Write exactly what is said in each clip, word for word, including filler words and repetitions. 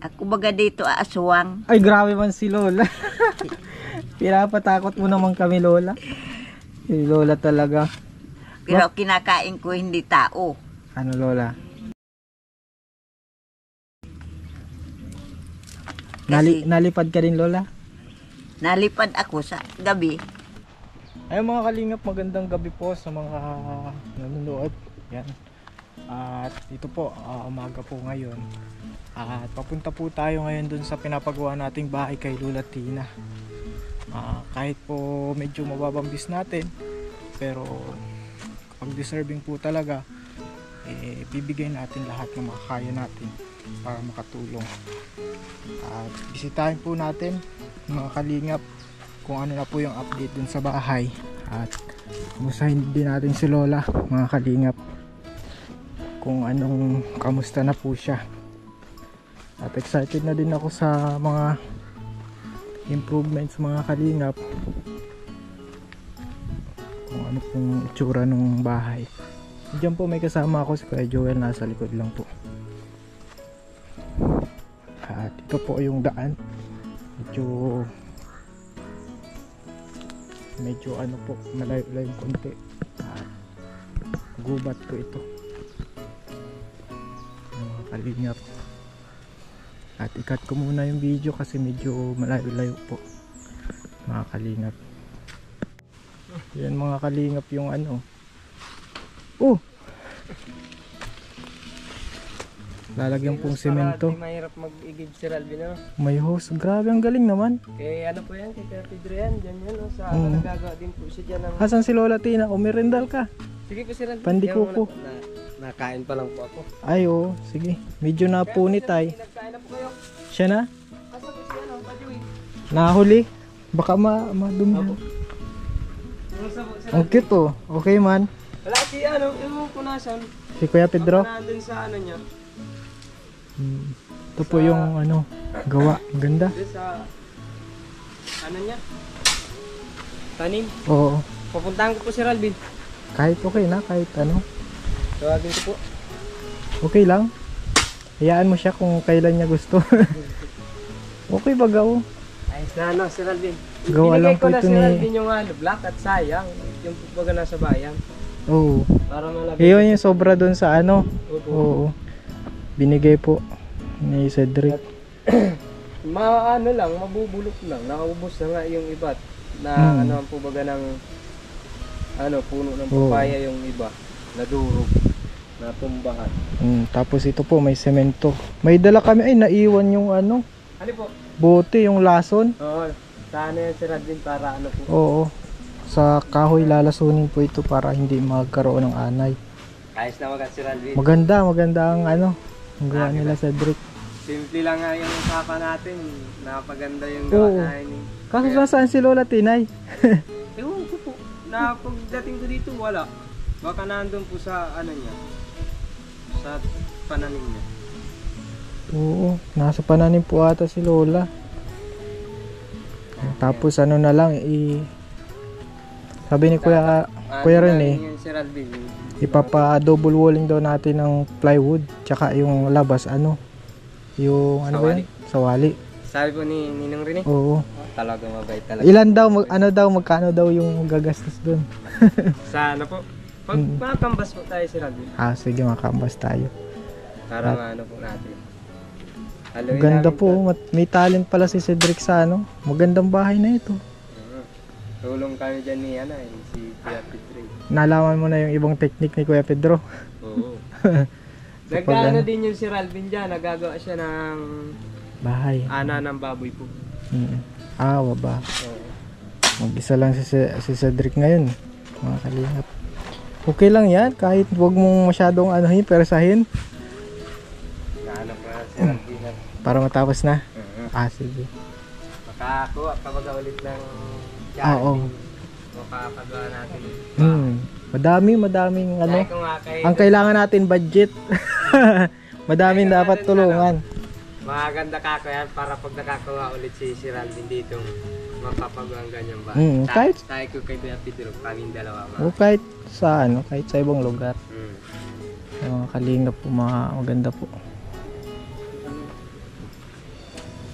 Ako baga dito aswang. Ay, grabe man si Lola. Pinapatakot mo naman kami, Lola. Si Lola talaga. Pero kinakain ko hindi tao. Ano, Lola? Nali nalipad ka din, Lola? Nalipad ako sa gabi. Ayun mga kalingap, magandang gabi po sa mga nanonood. Yan. At ito po, uh, umaga po ngayon. At papunta po tayo ngayon dun sa pinapagawa nating bahay kay Lola Tina. Uh, kahit po medyo mababambis natin, pero kapag deserving po talaga, eh, bibigay natin lahat ng makakaya natin para makatulong. At bisitahin po natin mga kalingap kung ano na po yung update dun sa bahay. At kumustahin din natin si Lola mga kalingap kung anong kamusta na po siya. At excited na din ako sa mga improvements mga kalingap kung ano pong itsura ng bahay. Diyan po may kasama ako si Kuya Joel, nasa likod lang po. At ito po yung daan, medyo medyo ano po, malayo-layo konti. At gubat po ito mga kalingap. At ikat ko muna yung video kasi medyo malayo-layo po mga kalingap. Yan mga kalingap yung ano. Oh! Lalagyan pong semento. Mahirap mag-igib si Ralvin, no? May hose. Grabe, ang galing naman. Kaya ano po yan, kay Kuya Pedro yan. Diyan yan, no? Sa Mm. ano, nagagawa din po siya dyan ng... Hasan si Lola Tina? O merendal ka? Sige po si Ralvin. Pandikuko. Na, nakain pa lang po ako. Ay oo, sige. Medyo napunit ay. Nagkain na po kayo. Siya na? Asa po si ano, Pajoy? Nahuli? Baka ma madumi. Apo. Kumusta po si Ang Ralvin? cute oh. Okay man. Wala si ano, yung punasan. Si Kuya Pedro. Baka nandun sa ano niya. Hmm. Ito po yung ano, gawa. Ang ganda. Doon sa... Ano niya? Tanim. Oo. Pupuntahan ko po si Ralvin. Kahit okay na, kahit ano. Tawagin ko po. Okay lang. Hayaan mo siya kung kailan niya gusto. Okay ba gaw? Ayos na ano, si Ralvin. Gawa lang Binigay ko po na ito si ni- Ralvin yung ano, black at sayang. Yung baga nasa bayan. Oo. Para malagay. Iyon yung sobra doon sa ano. Opo. Oo. Binigay po ni Cedric. Ma ano lang, mabubulok lang. Nakaubos na nga yung iba. Na Hmm. ano po baga ng ano, puno ng Oo. papaya yung iba. Nadurog. Natumbahan. Mm, tapos ito po may semento. May dala kami ay naiwan yung ano, Ano po? bote, yung lason. Oo. Sana yan si Radvin para ano po. Oo. Sa kahoy lalasunin po ito para hindi magkaroon ng anay. Ayos na maganda si Radvin. Maganda, maganda ang ano, ang gawa nila Cedric. Simple lang nga yung usapan natin. Napaganda yung Oo. gawa natin. Kaso nasaan si Lola Tinay? Ewan ko po. Na pagdating ko dito, wala. Baka nandun po sa ano niya. Sa pananim niya. Oo, nasa pananim po ata si Lola. Tapos ano na lang i sabi ni Kuya Ah, Kuya Ren galing eh, yan si Radvin. ipapa double walling daw natin ng plywood tsaka yung labas ano yung ano ba Sawali. yan? Sawali. Sabi po ni Ninong Rene. Oo. Oh, talaga mabait talaga. Ilan daw mag, ano daw magkano daw yung gagastos doon? Sa ano po? Pag Mm. makakambas po tayo si Radvin. Ah, sige makambas tayo. Para At- maano po natin. Ang Haluin ganda namin po, mat- may talent pala si Cedric sa ano. Magandang bahay na ito. Mhm. Tulong kami dyan ni ano, eh, si Kuya Pedro. Nalaman mo na yung ibang technique ni Kuya Pedro. Oo. Kapag Nagkaano ano? din yung si Ralvin dyan. Nagagawa siya ng Bahay. ana ng baboy po. Mm. Ah, waba. Oo. Mag-isa lang si, Ce- si Cedric ngayon. Mga kalingap. Okay lang yan. Kahit huwag mong masyadong anuhin, persahin. Naano pa si Ralvin. Para matapos na. Mhm. Ah, sige. Makakuha ka baga ulit ng Ah, oo. makakagawa natin. Hmm. Madami, madaming ano. Sabi ko nga kay, Ang kailangan natin budget. Madaming dapat tulungan. maganda kako yan para pag nakakuha ulit si, si Ralvin dito, mapapagawa ang ganyang ba? Mm, Sa- kahit- Sabi ko kay Kuya Pedro, kaming dalawa ma. O kahit sa ano, kahit sa ibang lugar. Mm. Mga kalingap po, mga maganda po.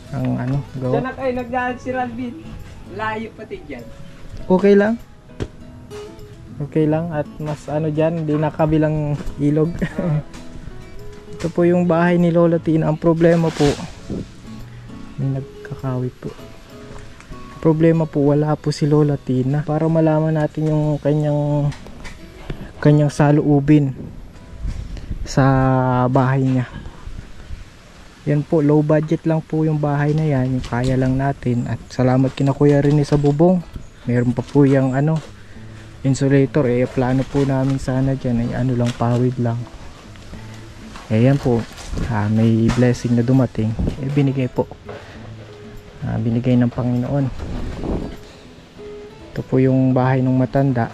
ang ano, Diyan gawa. na kayo, nagdaan si Ralvin. Layo pati dyan. Okay lang. Okay lang at mas ano dyan, hindi nakabilang ilog. Ito po yung bahay ni Lola Tina. Ang problema po, may nagkakawit po. Problema po, wala po si Lola Tina. Para malaman natin yung kanyang kanyang saloobin sa bahay niya. Yan po, low budget lang po yung bahay na yan, yung kaya lang natin. At salamat kina Kuya Rene sa bubong. Meron pa po yung ano, insulator. Eh, plano po namin sana dyan ay ano lang, pawid lang. Eh yan po, ah, may blessing na dumating. Eh binigay po. Ah, binigay ng Panginoon. Ito po yung bahay ng matanda.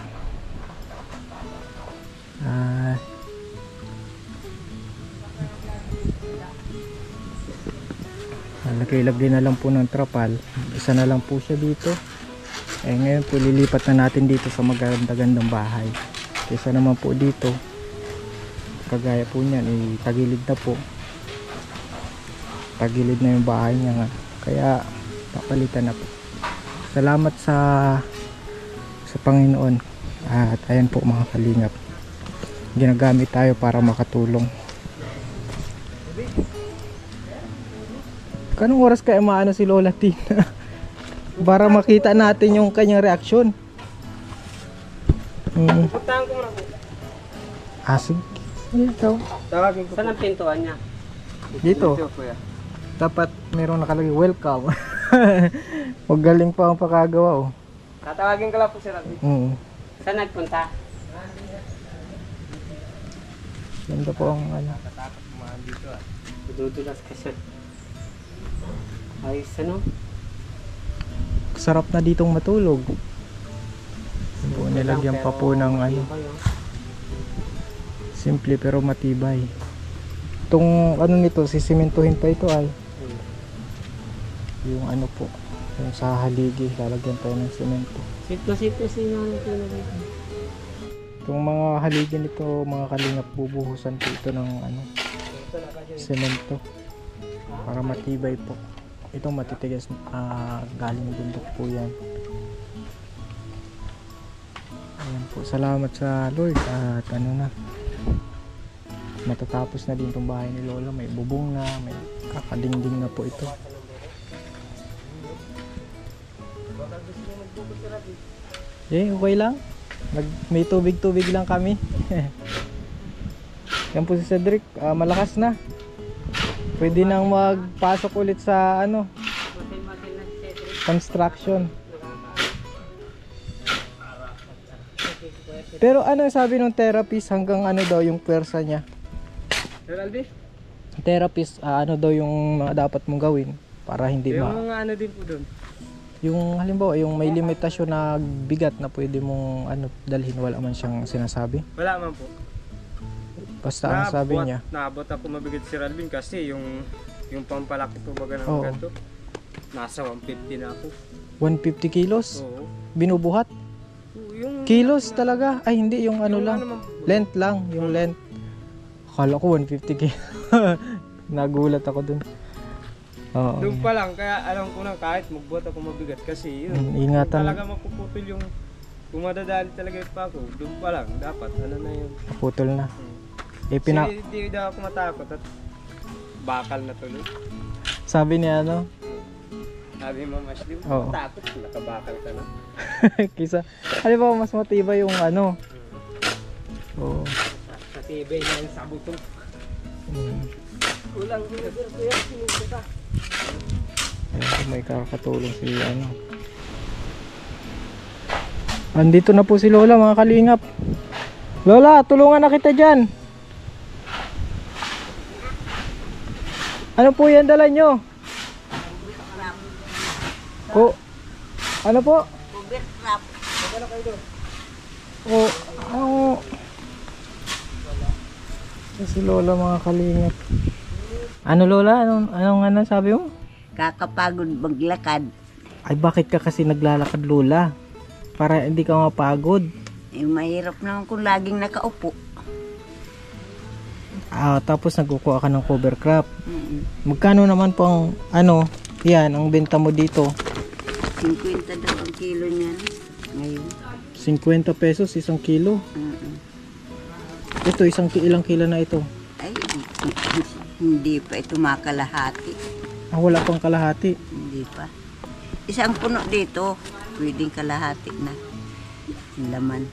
Ah, lagay-lagay na lang po ng trapal. Isa na lang po siya dito. Eh ngayon po lilipat na natin dito sa maganda-gandang bahay. Kaysa naman po dito, kagaya po niyan, eh, tagilid na po. Tagilid na yung bahay niya nga. Kaya papalitan na po. Salamat sa sa Panginoon. At ayan po mga kalingap, ginagamit tayo para makatulong. Kanong oras kaya maano si Lola Tina? Para makita natin yung kanyang reaksyon. Hmm. Puntahan ko muna po. Ah, sige. Dito. Tawagin ko. Saan ang pintuan niya? Dito. Dito, kuya. Dapat mayroong nakalagay welcome. Magaling pa ang pakagawa, oh. Tatawagin ko lang po si Ralvin. Mm. Saan nagpunta? Ganda po ang ano. Nakatakot kumahan dito ah. Dudulas ka siya. Ayos ano? Sarap na ditong matulog. Yan po, nilagyan pa po ng ano. Simple pero matibay. Itong ano nito, sisimentuhin pa ito ay. Yung ano po, yung sa haligi, lalagyan tayo ng semento. Sito sito sinanong pinag-ito. Itong mga haligi nito, mga kalingap, bubuhusan po ito ng ano, semento para matibay po. Ito matitigas, uh, galing bundok po yan. Ayan po, salamat sa Lord at ano na, matatapos na din itong bahay ni Lola. May bubong na, may kakadingding na po ito. Eh, okay lang. Nag, may tubig-tubig lang kami. Yan po si Cedric, uh, malakas na. Pwede nang magpasok ulit sa ano, construction. Pero ano sabi ng therapist, hanggang ano daw yung pwersa niya? Sir Albi? Therapist, uh, ano daw yung mga dapat mong gawin para hindi Yung ma... mga ano din po doon. Yung halimbawa, yung may limitasyon na bigat na pwede mong ano dalhin, wala man siyang sinasabi. Wala man po. Basta ang sabi Naabot- niya. Naabot ako mabigat si Ralvin kasi yung yung pampalaki po baga ng Oo. ganito. Nasa one fifty na ako. one fifty kilos? Oo. Binubuhat? Yung Kilos talaga? Ay hindi, yung ano yung lang. man- Length lang, yung length. Akala ko one fifty kilos. Nagulat ako dun. Oo. Doon pa lang, kaya alam ko na kahit magbuhat ako mabigat kasi yun. Mm, ingatan. Kung talaga mapuputol yung kung madadali talaga yung pako, doon pa lang, dapat ano na yun. Naputol na. Hmm. Eh, pina... Kasi hindi daw ako matakot at bakal na tuloy. Sabi niya ano, Sabi mo, mas di mo Oo. matakot, nakabakal ka na. kisa, alam ba mas matibay yung ano. Oo. Matibay na yung sabuto. Mm. Ulang ginagir ko yan, sinuso ka. Ayan, may kakatulong si ano. Andito na po si Lola, mga kalingap. Lola, tulungan na kita dyan. Ano po yan dala nyo? O, ano po? Cover crop. O, ano? Si Lola, mga kalingap. Ano Lola? Anong, anong ano sabi mo? Kakapagod maglakad. Ay, bakit ka kasi naglalakad Lola? Para hindi ka mapagod. Eh, mahirap naman kung laging nakaupo. Ah, tapos nagkukuha ka ng cover crop. Mm. Magkano naman po ang ano, Yan, ang benta mo dito. fifty daw ang kilo niyan. Ngayon. fifty pesos isang kilo. Mm-mm. Ito, isang ki- ilang kilo na ito? Ay, hindi pa ito makalahati. Ah, wala pang kalahati. Hindi pa. Isang puno dito, pwedeng kalahati na. Yung laman.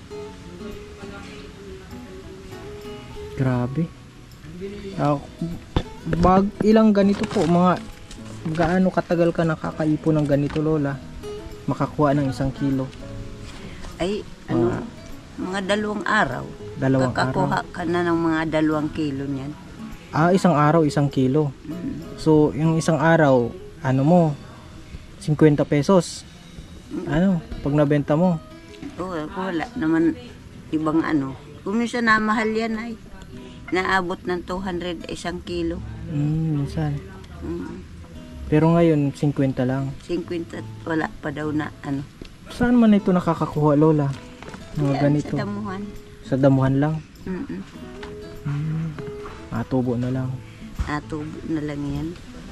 Grabe. Ah, bag, ilang ganito po, mga gaano katagal ka nakakaipon ng ganito, Lola? Makakuha ng isang kilo. Ay, ano, mga dalawang araw. Dalawang Kakakuha araw. ka na ng mga dalawang kilo niyan. Ah, isang araw, isang kilo. Mm. So, yung isang araw, ano mo, fifty pesos. Ano, pag nabenta mo. Oo, wala naman ibang ano. Kung minsan na mahal yan ay naabot ng two hundred isang kilo. Hmm, minsan. Mm. Pero ngayon, fifty lang. fifty wala pa daw na ano. Saan man ito nakakakuha, Lola? Mga Yan, ganito. sa damuhan. Sa damuhan lang. Mm-mm. Hmm. Ah, tubo na lang. Natubo na lang yan.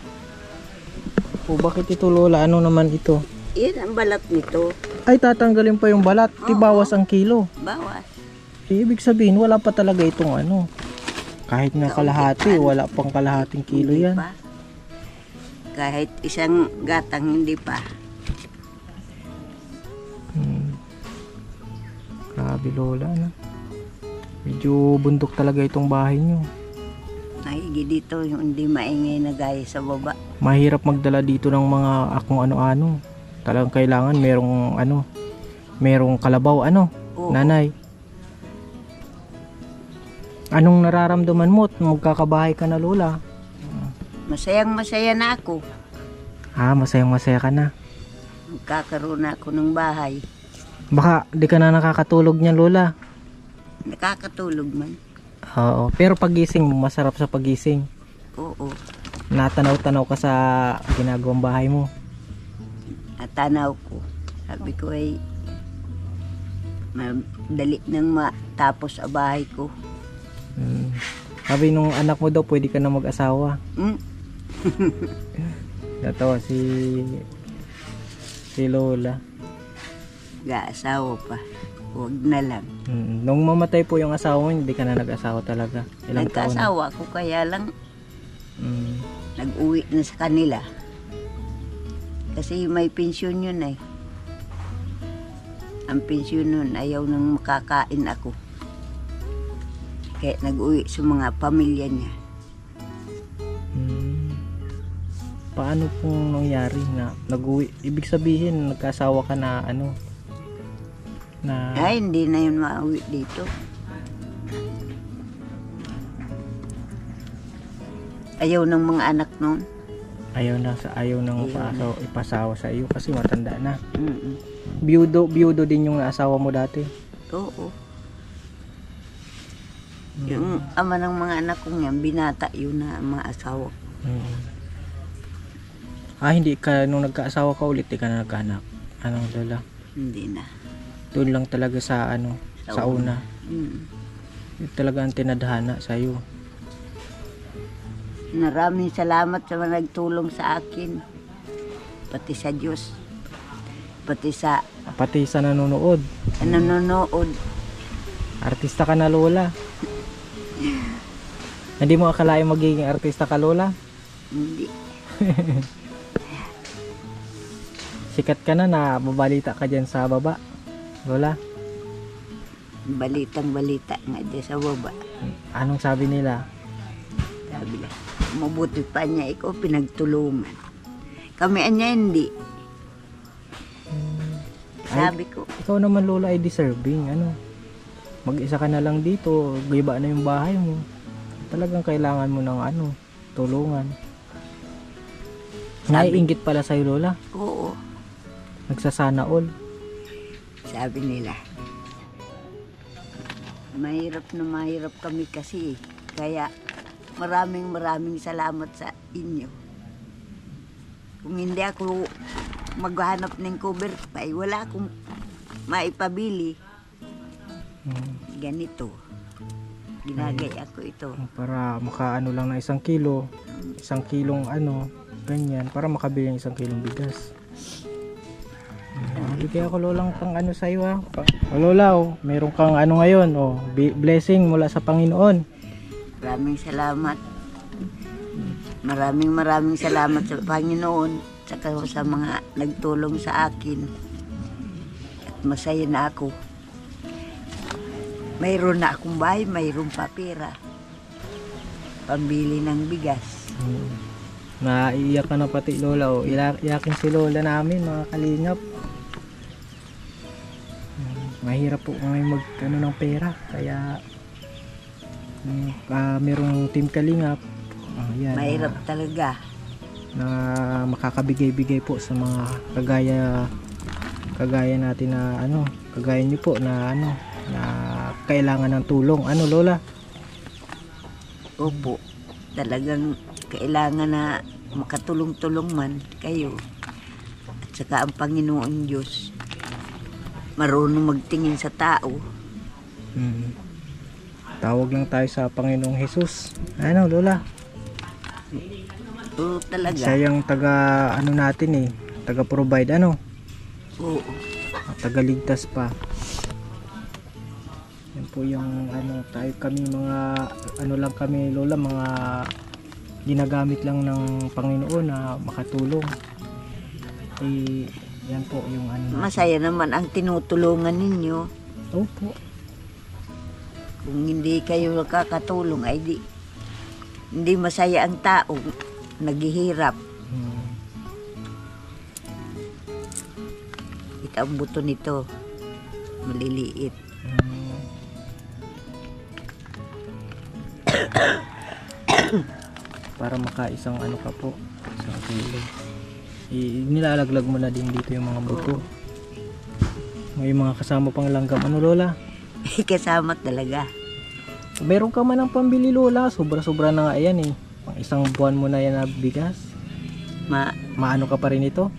O bakit ito, Lola? Ano naman ito? Yan ang balat nito. Ay, tatanggalin pa yung balat. Di Oo. bawas ang kilo. Bawas. Eh, ibig sabihin, wala pa talaga itong ano. Kahit nga Kaunti kalahati, pa. wala pang kalahating kilo Hindi yan. pa. Kahit isang gatang hindi pa. Hmm. Grabe, Lola, no? Medyo bundok talaga itong bahay nyo. Naigi dito yung hindi maingay na gaya sa baba. Mahirap magdala dito ng mga akong ano-ano. Talagang kailangan merong ano, merong kalabaw, ano, Oo. nanay. Anong nararamdaman mo at magkakabahay ka na, Lola? Masayang masaya na ako. Ah, masayang masaya ka na. Magkakaroon na ako ng bahay. Baka di ka na nakakatulog niyan, Lola. Nakakatulog man. Oo, pero pagising mo, masarap sa pagising. Oo. Natanaw-tanaw ka sa ginagawang bahay mo. At tanaw ko. Sabi ko ay madali nang matapos ang bahay ko. Hmm. Sabi nung anak mo daw, pwede ka na mag-asawa. Mm. Natawa si si Lola. Ga-asawa pa. Huwag na lang. Hmm. Nung mamatay po yung asawa mo, hindi ka na nag-asawa talaga. Ilang taon na? Nagkasawa ko kaya lang Hmm. nag-uwi na sa kanila. Kasi may pensyon yun eh. Ang pensyon nun, ayaw nang makakain ako. Kaya nag-uwi sa mga pamilya niya. Hmm. Paano pong nangyari na nag-uwi? Ibig sabihin, nagkasawa ka na ano? Na Ay, hindi na yun mauwi dito. Ayaw ng mga anak nun. ayaw na sa ayaw nang Ayaw paasaw, ipasawa sa iyo kasi matanda na. Mm-mm. Biyudo, biyudo din yung asawa mo dati. Oo. Yung ama ng mga anak kong yan, binata yun na ang mga asawa. Mm. Ah, hindi ka, nung nagkaasawa ka ulit, di ka na nagkaanak. Anong Lola? Hindi na. Doon lang talaga sa ano, sa, Sa una. Mm. Yun talaga ang tinadhana sa iyo. Maraming salamat sa mga nagtulong sa akin. Pati sa Diyos. Pati sa Pati sa nanonood. nanonood. Artista ka na, Lola. Hindi mo akalain magiging artista ka, Lola? Hindi. Sikat ka na, na babalita ka dyan sa baba, Lola. Balitang balita nga dyan sa baba. Anong sabi nila? Sabi niya, mabuti pa niya ikaw pinagtulungan. Kami anya hindi. Sabi ko, Ikaw naman, Lola, ay deserving. Ano? Mag-isa ka na lang dito, giba na yung bahay mo. Talagang kailangan mo ng ano, tulungan. Sabi- Naiinggit pala sa'yo, Lola. oo. Nagsasana all. Sabi nila, mahirap na mahirap kami kasi. Kaya maraming maraming salamat sa inyo. Kung hindi ako maghanap ng cover pie, wala akong maipabili. Hmm. Ganito. Ginagaya ko ito. Para makaano lang na isang kilo. Isang kilong ano, ganyan, para makabili ng isang kilong bigas. Uh, bigay ako lolang pang ano sa iyo ha. Pa- o lola, oh, meron kang ano ngayon, oh, bi- blessing mula sa Panginoon. Maraming salamat. Maraming maraming salamat sa Panginoon saka sa mga nagtulong sa akin. At masaya na ako. Mayroon na akong bahay, mayroon pa pera. Pambili ng bigas. Hmm. Naiiyak ka na pati lola, oh. Ila- iyakin si lola namin mga kalingap. Hmm, mahirap po ngayon mag ano ng pera, kaya um, uh, merong team kalingap. Uh, yan, Mahirap na, talaga. na makakabigay-bigay po sa mga kagaya kagaya natin na ano, kagaya niyo po na ano, na kailangan ng tulong. Ano lola? Opo. Talagang kailangan na makatulong-tulong man kayo. At saka ang Panginoon Diyos marunong magtingin sa tao. Hmm. Tawag lang tayo sa Panginoong Jesus. Ano lola? Oo talaga. Siya yung taga ano natin eh, taga provide ano, Oo. taga ligtas pa. Yan po yung ano, tayo kami mga ano lang kami lola, mga ginagamit lang ng Panginoon na makatulong. Eh yan po yung ano natin. Masaya naman ang tinutulungan ninyo. Opo. Kung hindi kayo nakakatulong ay di hindi masaya ang tao naghihirap. Hmm. Ito ang buto nito. Maliliit. Hmm. Para makaisang ano ka po, isang kilo. I- nilalaglag mo na din dito yung mga buto. May mga kasama pang langgam. Ano lola? Kasama talaga. Meron ka man ng pambili lola, sobra-sobra na nga yan eh. Pang isang buwan mo na yan na bigas. Ma, Maano ka pa rin ito?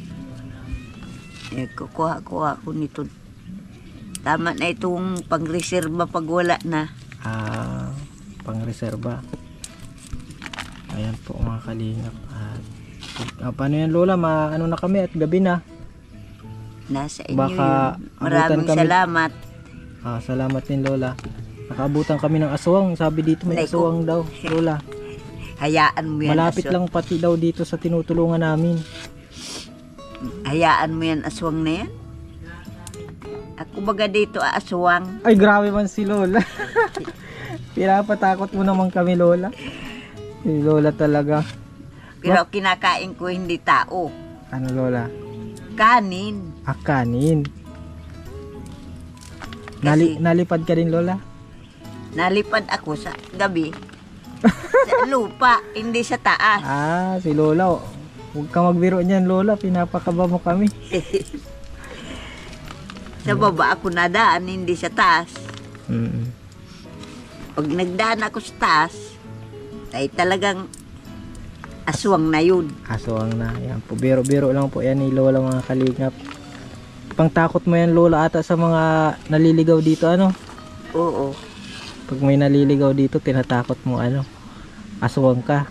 eh, kukuha-kuha ko nito. Tama na itong pang-reserva pag wala na. Ah, pang reserba. Ayan po mga kalingap. At, ah, paano yan lola? Maano na kami at gabi na. Nasa inyo Baka yun. Maraming abutan kami- salamat. Ah, salamat din lola. Nakaabutan kami ng aswang. Sabi dito may Nay, ko- aswang daw lola. Hayaan mo yan. Malapit aswang. lang pati daw dito sa tinutulungan namin. Hayaan mo yan aswang na yan. Ako baga dito aswang. Ay grabe man si lola. Pinapatakot mo naman kami lola. Si lola talaga. Pero kinakain ko hindi tao. Ano lola? Kanin. Ah, kanin. Nali, Kasi- nalipad ka din lola? Nalipad ako sa gabi. Sa lupa, hindi sa taas. Ah, si lola. oh. Huwag ka magbiro niyan lola. Pinapakaba mo kami. Sa baba ako nadaan, hindi sa taas. Mm. Pag nagdaan ako sa taas, ay talagang aswang na yun. Aswang na. Yan po. Biro-biro lang po yan ni lola mga kalingap. Pangtakot mo yan lola ata sa mga naliligaw dito ano? Oo. Pag may naliligaw dito, tinatakot mo ano? Aswang ka.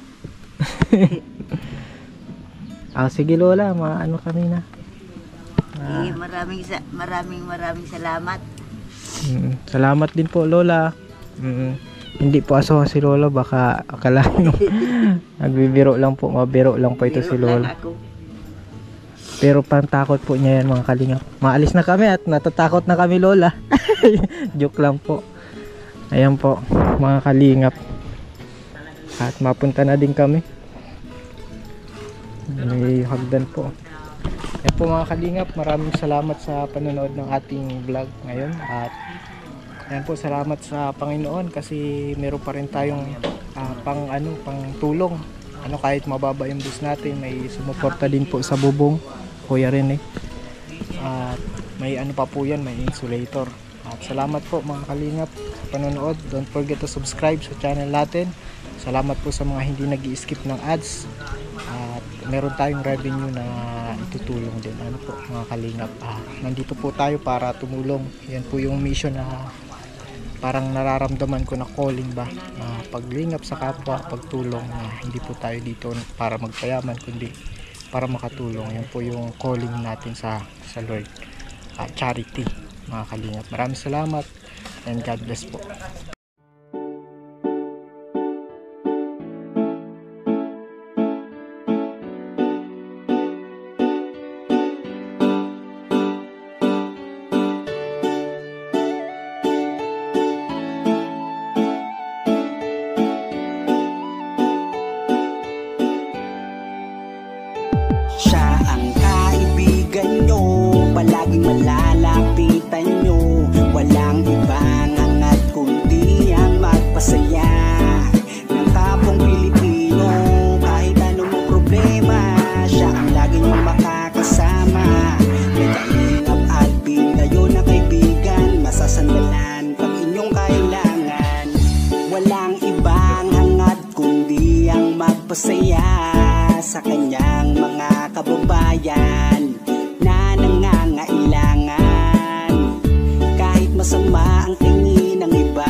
Ah, sige lola, maano kami na. Ah, Eh, maraming, sa- maraming maraming salamat. mm, salamat din po lola. Mm, hindi po aswang si lola, baka akalain mo. Nagbibiro lang po, mabiro lang po ito si Biro lang lola. ako. Pero pantakot po niya yan mga kalingap. Maalis na kami at natatakot na kami lola. Joke lang po. Ayan po mga kalingap. At mapunta na din kami. May hagdan po. Ayan po mga kalingap. Maraming salamat sa panonood ng ating vlog ngayon. At ayan po, salamat sa Panginoon kasi meron pa rin tayong ah, pang ano, pang tulong. Ano, kahit mababa yung bus natin, may sumuporta din po sa bubong. Kuya rin eh. At may ano pa po yan, may insulator. At salamat po mga kalingap sa panonood. Don't forget to subscribe sa channel natin. Salamat po sa mga hindi nag-i-skip ng ads. At meron tayong revenue na itutulong din. Ano po mga kalingap. Ah, nandito po tayo para tumulong. Yan po yung mission na parang nararamdaman ko na calling ba, na paglingap sa kapwa, pagtulong, na hindi po tayo dito para magpayaman kundi para makatulong. Yan po yung calling natin sa sa Lord, uh, charity, mga kalingap. Maraming salamat and God bless po. Siya ang kaibigan nyo, palaging malalapitan nyo. Walang ibang hangat kundi ang magpasaya ng kapong Pilipino. Kahit anong problema, siya ang laging makakasama. May Kalingap Alvin, kayo na kaibigan, masasandalan pag inyong kailangan. Walang ibang hangat kundi ang magpasaya sa kanyang mga kababayan na nangangailangan. Kahit masama ang tingin ng iba,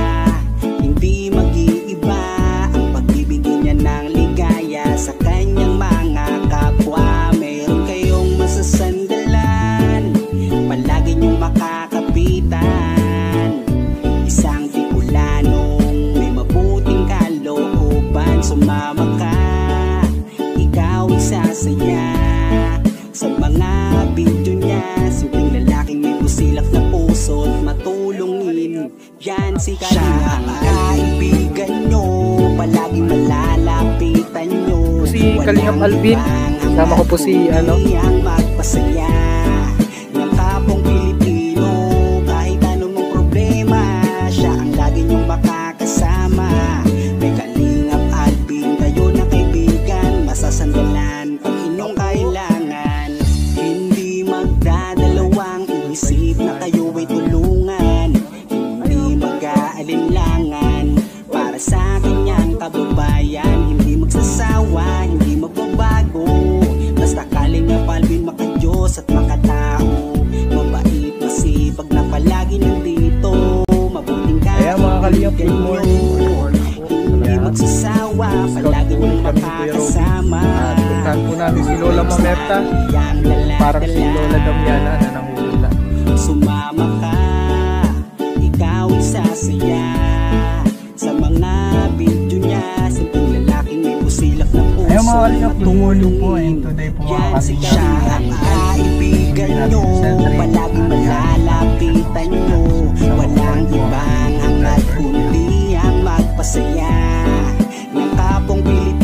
hindi mag-iiba ang pagbibigay niya ng ligaya sa kanyang mga kapwa. Meron kayong masasandalan, palagi niyong makakapitan. Isang Bicolanong may mabuting kalooban, sumama ka, ikaw isasaya sa mga video niya. Simpleng lalaking may busilak na puso't matulungin, yan si Kalingap. Siya ang kaibigan nyo, palaging malalapitan nyo. Si Kalingap Alvin, kasama ko po si ano, ang magpasaya ng kapong Pilipino. Kahit anong problema, siya ang lagi nyong makakasama. May Kalingap Alvin, kayo na kaibigan, masasandalan pag inyong kailangan. Hindi magdadalawang isip na kayo ay tulungan. Hindi mag-aalinlangan para sa kanyang kababayan. Hindi magsasawa, hindi magbabago, basta Kalingap Alvin makadiyos at makatao. Mabait, masipag na palagi nandito. Mabuting Ayan mga Kalingap, good morning. hindi magsasawa, palagi niyong makakasama. At puntahan po namin si Lola Mamerta, parang si Lola Damiana na nangungula. Sumama ka, ikaw isasaya sa mga video niya. Simpleng lalaking may busilak na puso. Ayan mga Kalingap, good morning po, and today po mga Yan si Kalingap, siya ang kaibigan nyo, palaging malalapitan nyo. Walang ibang hangat kundi ang magpasaya ng kapong Pilipino.